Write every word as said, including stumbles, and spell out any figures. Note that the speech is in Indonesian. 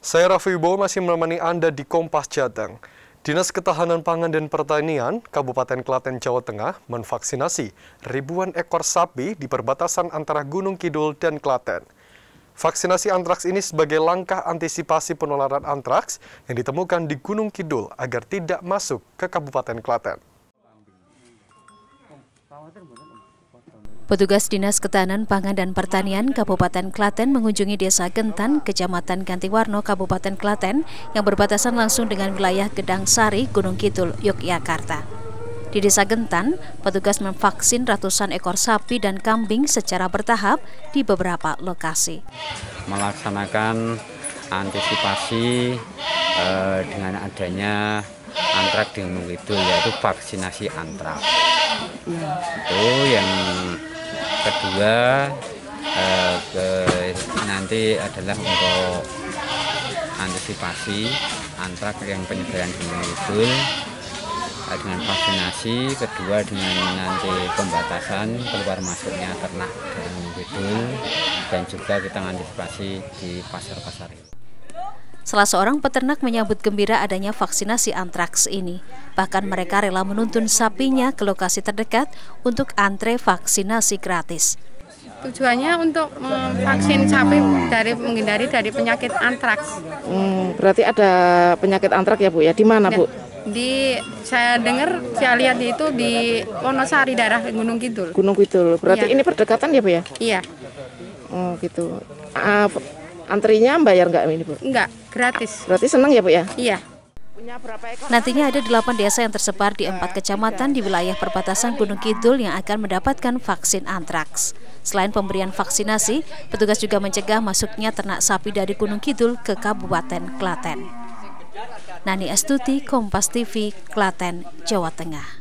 Saya Raffi Wibowo masih menemani Anda di Kompas Jateng. Dinas Ketahanan Pangan dan Pertanian Kabupaten Klaten, Jawa Tengah menvaksinasi ribuan ekor sapi di perbatasan antara Gunung Kidul dan Klaten. Vaksinasi antraks ini sebagai langkah antisipasi penularan antraks yang ditemukan di Gunung Kidul agar tidak masuk ke Kabupaten Klaten. Petugas Dinas Ketahanan Pangan dan Pertanian Kabupaten Klaten mengunjungi Desa Gentan, Kecamatan Gantiwarno, Kabupaten Klaten yang berbatasan langsung dengan wilayah Gedang Sari, Gunung Kidul, Yogyakarta. Di Desa Gentan, petugas memvaksin ratusan ekor sapi dan kambing secara bertahap di beberapa lokasi. Melaksanakan antisipasi eh, dengan adanya antraks di Gunung Kidul, yaitu vaksinasi antraks. Itu yang kedua eh, ke, nanti adalah untuk antisipasi antraks yang penyebaran di Gunung Kidul eh, dengan vaksinasi, kedua dengan nanti pembatasan keluar masuknya ternak dari Gunung Kidul, dan juga kita antisipasi di pasar-pasar ini. Salah seorang peternak menyambut gembira adanya vaksinasi antraks ini. Bahkan mereka rela menuntun sapinya ke lokasi terdekat untuk antre vaksinasi gratis. Tujuannya untuk memvaksin sapi dari menghindari dari penyakit antraks. Hmm, berarti ada penyakit antraks ya Bu ya? Di mana Bu? Di saya dengar, saya lihat itu di Wonosari, daerah Gunung Kidul. Gunung Kidul. Berarti ya. Ini berdekatan ya Bu ya? Iya. Oh gitu. Uh, Antrinya bayar nggak ini Bu? Enggak, gratis. Berarti senang ya Bu ya? Iya. Nantinya ada delapan desa yang tersebar di empat kecamatan di wilayah perbatasan Gunung Kidul yang akan mendapatkan vaksin antraks. Selain pemberian vaksinasi, petugas juga mencegah masuknya ternak sapi dari Gunung Kidul ke Kabupaten Klaten. Nani Astuti, Kompas T V, Klaten, Jawa Tengah.